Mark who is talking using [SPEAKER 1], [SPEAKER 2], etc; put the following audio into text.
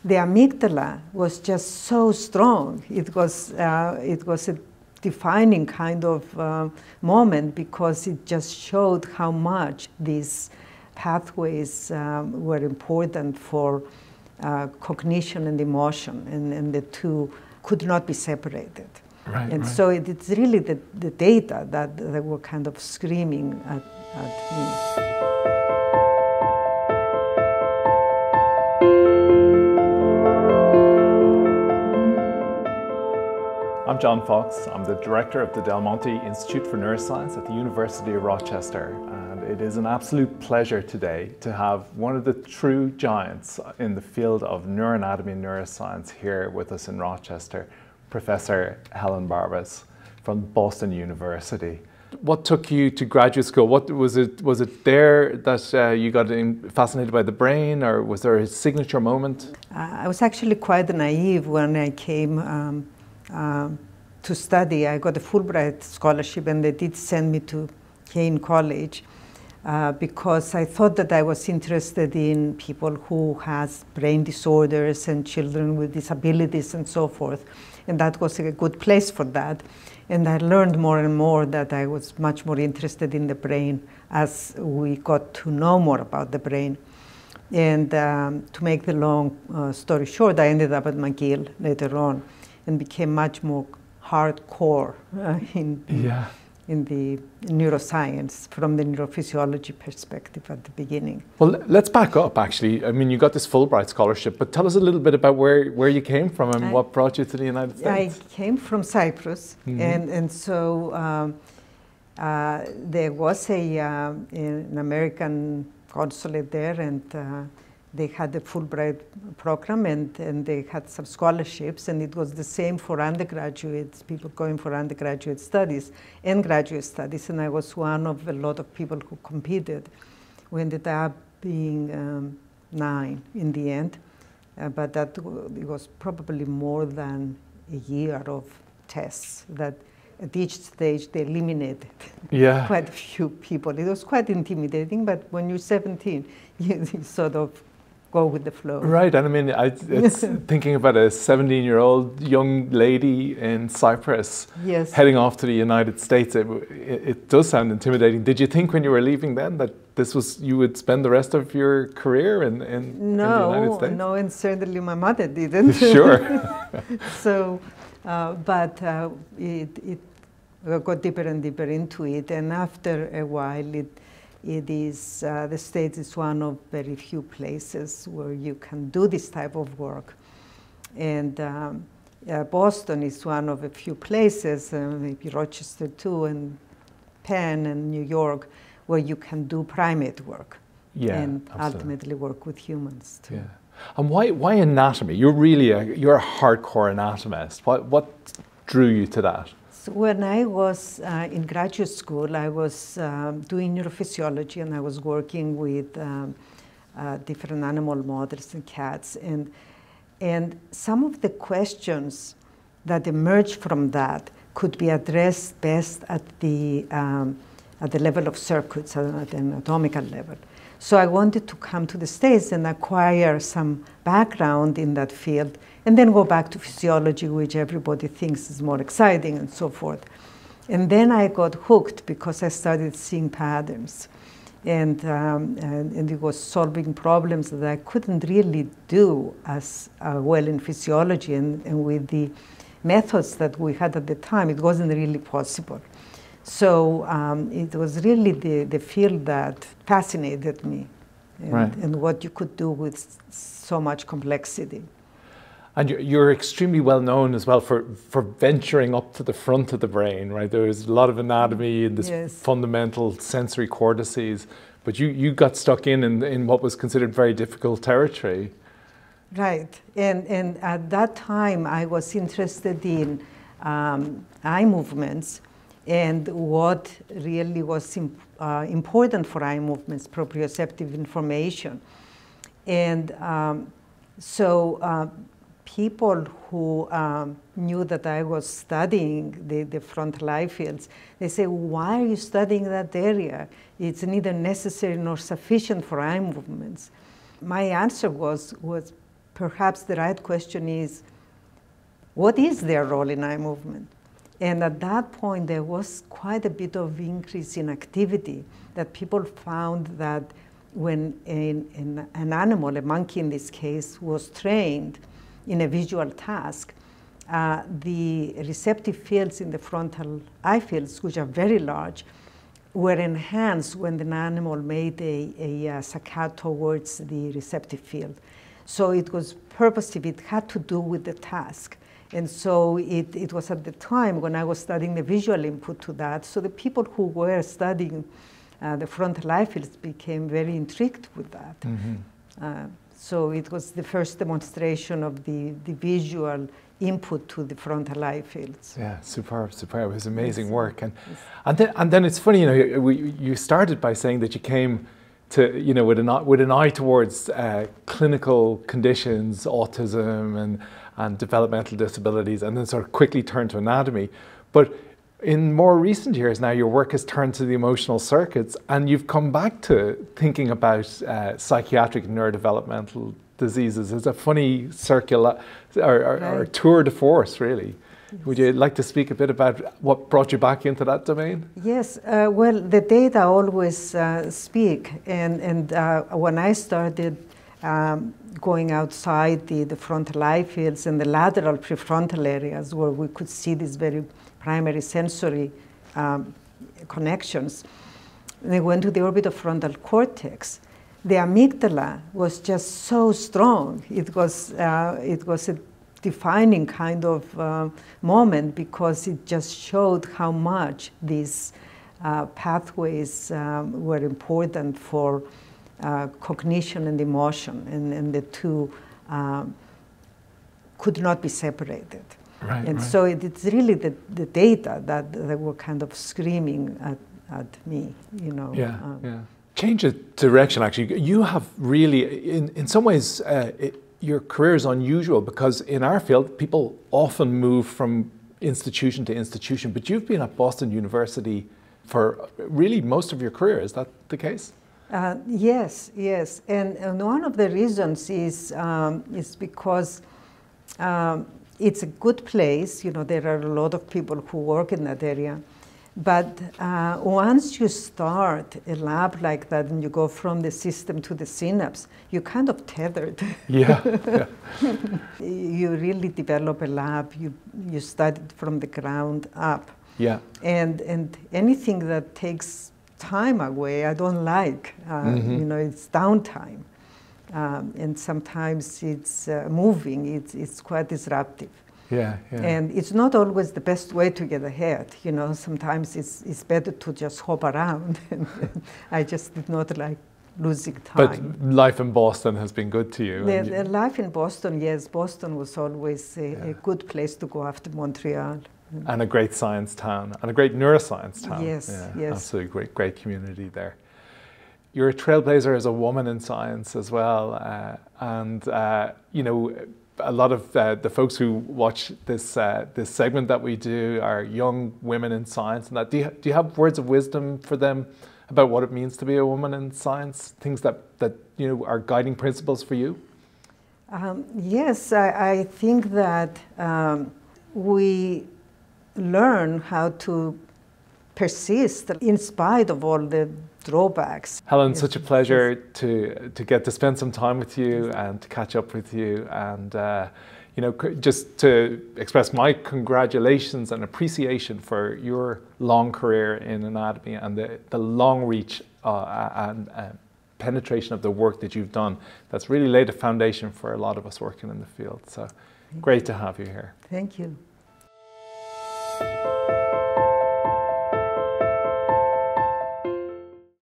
[SPEAKER 1] the amygdala was just so strong. It was a defining kind of moment, because it just showed how much these pathways were important for cognition and emotion, and the two could not be separated.
[SPEAKER 2] Right,
[SPEAKER 1] and
[SPEAKER 2] right.
[SPEAKER 1] so it's really the data that were kind of screaming at me.
[SPEAKER 2] I'm John Foxe. I'm the director of the Monte Institute for Neuroscience at the University of Rochester, and it is an absolute pleasure today to have one of the true giants in the field of neuroanatomy and neuroscience here with us in Rochester, Professor Helen Barbas from Boston University. What took you to graduate school? What was it? Was it there that you got fascinated by the brain, or was there a signature moment?
[SPEAKER 1] I was actually quite naive when I came to study. I got a Fulbright Scholarship, and they did send me to Kane College because I thought that I was interested in people who has brain disorders and children with disabilities and so forth, and that was a good place for that. And I learned more and more that I was much more interested in the brain as we got to know more about the brain. And to make the long story short, I ended up at McGill later on and became much more hardcore in the neuroscience from the neurophysiology perspective at the beginning.
[SPEAKER 2] Well, let's back up actually. I mean, you got this Fulbright Scholarship, but tell us a little bit about where you came from and what brought you to the United States.
[SPEAKER 1] I came from Cyprus, and so there was an American consulate there, and they had a Fulbright program, and they had some scholarships, and it was the same for undergraduates, people going for undergraduate studies and graduate studies, and I was one of a lot of people who competed. We ended up being 9 in the end, but it was probably more than a year of tests that at each stage they eliminated quite a few people. It was quite intimidating, but when you're 17, you sort of go with the flow.
[SPEAKER 2] Right, and I mean, it's thinking about a 17-year-old young lady in Cyprus heading off to the United States, it does sound intimidating. Did you think when you were leaving then that you would spend the rest of your career in the United States?
[SPEAKER 1] No, and certainly my mother didn't.
[SPEAKER 2] Sure.
[SPEAKER 1] So, but it got deeper and deeper into it, and after a while the States is one of very few places where you can do this type of work. And Boston is one of a few places, maybe Rochester too, and Penn and New York, where you can do primate work and ultimately work with humans too.
[SPEAKER 2] Yeah. And why anatomy? You're a hardcore anatomist. What drew you to that?
[SPEAKER 1] So when I was in graduate school, I was doing neurophysiology, and I was working with different animal models and cats. And some of the questions that emerged from that could be addressed best at the level of circuits, at the anatomical level. So I wanted to come to the States and acquire some background in that field, and then go back to physiology, which everybody thinks is more exciting and so forth. And then I got hooked because I started seeing patterns. And it was solving problems that I couldn't really do as well in physiology. And with the methods that we had at the time, it wasn't really possible. So it was really the field that fascinated me, and what you could do with so much complexity.
[SPEAKER 2] And you're extremely well known as well for venturing up to the front of the brain, right? There's a lot of anatomy in this fundamental sensory cortices, but you got stuck in what was considered very difficult territory.
[SPEAKER 1] Right, and at that time I was interested in eye movements, and what really was important for eye movements, proprioceptive information. And so people who knew that I was studying the frontal eye fields, they say, why are you studying that area? It's neither necessary nor sufficient for eye movements. My answer was perhaps the right question is, what is their role in eye movement? And at that point, there was quite a bit of increase in activity, that people found that when an animal, a monkey in this case, was trained in a visual task, the receptive fields in the frontal eye fields, which are very large, were enhanced when the animal made a saccade towards the receptive field. So it was purposive, it had to do with the task. And so it was at the time when I was studying the visual input to that. So the people who were studying the frontal eye fields became very intrigued with that. Mm-hmm. So it was the first demonstration of the visual input to the frontal eye fields.
[SPEAKER 2] Yeah, superb, superb. It was amazing work. And then it's funny, you know, you started by saying that you came to, you know, with an eye towards clinical conditions, autism and developmental disabilities, and then sort of quickly turned to anatomy. But in more recent years now, your work has turned to the emotional circuits, and you've come back to thinking about psychiatric and neurodevelopmental diseases. It's a funny circular or tour de force, really. Yes. Would you like to speak a bit about what brought you back into that domain?
[SPEAKER 1] Yes, well, the data always speak, and when I started going outside the frontal eye fields and the lateral prefrontal areas where we could see these very primary sensory connections, they went to the orbitofrontal cortex. The amygdala was just so strong. It was a defining kind of moment, because it just showed how much these pathways were important for cognition and emotion, and the two could not be separated.
[SPEAKER 2] Right,
[SPEAKER 1] and
[SPEAKER 2] right.
[SPEAKER 1] so it's really the data that were kind of screaming at me, you know.
[SPEAKER 2] Yeah, yeah. Change of direction, actually. You have really, in some ways, your career is unusual, because in our field, people often move from institution to institution, but you've been at Boston University for really most of your career. Is that the case?
[SPEAKER 1] Yes, yes. And one of the reasons is because it's a good place. You know, there are a lot of people who work in that area. But once you start a lab like that and you go from the system to the synapse, you're kind of tethered.
[SPEAKER 2] Yeah, yeah.
[SPEAKER 1] You really develop a lab. You study it from the ground up.
[SPEAKER 2] Yeah.
[SPEAKER 1] And anything that takes time away, I don't like. You know, it's downtime. And sometimes it's moving. It's quite disruptive.
[SPEAKER 2] Yeah, yeah.
[SPEAKER 1] And it's not always the best way to get ahead. You know, sometimes it's better to just hop around. And I just did not like losing time.
[SPEAKER 2] But life in Boston has been good to you.
[SPEAKER 1] The life in Boston, yes. Boston was always a good place to go after Montreal.
[SPEAKER 2] And a great science town, and a great neuroscience town.
[SPEAKER 1] Yes,
[SPEAKER 2] yeah,
[SPEAKER 1] yes.
[SPEAKER 2] Absolutely great community there. You're a trailblazer as a woman in science as well. You know, a lot of the folks who watch this segment that we do are young women in science. And that, do you have words of wisdom for them about what it means to be a woman in science? Things that you know are guiding principles for you?
[SPEAKER 1] Yes, I think that we learn how to persist in spite of all the drawbacks.
[SPEAKER 2] Helen, yes, such a pleasure to get to spend some time with you and to catch up with you, and you know, just to express my congratulations and appreciation for your long career in anatomy and the long reach and penetration of the work that you've done. That's really laid a foundation for a lot of us working in the field. So great to have you here.
[SPEAKER 1] Thank you.